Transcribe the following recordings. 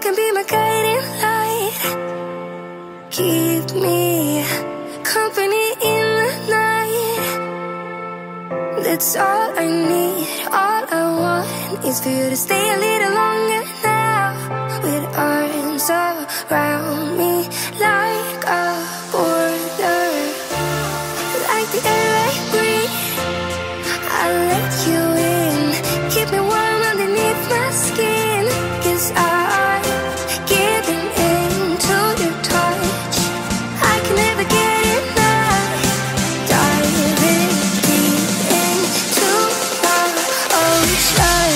can be my guiding light. Keep me company in the night. That's all I need. All I want is for you to stay a little longer now, with arms around me like a border, like the air I breathe. I'll let you in, keep me warm underneath my skin, 'cause I'm giving in to your touch. I can never get enough, diving deep into the ocean.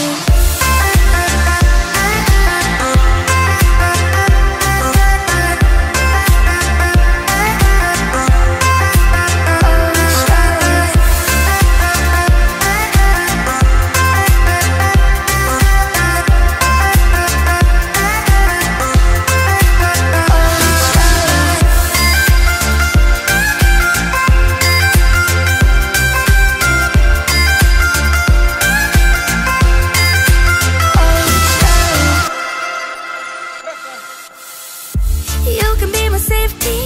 You can be my safety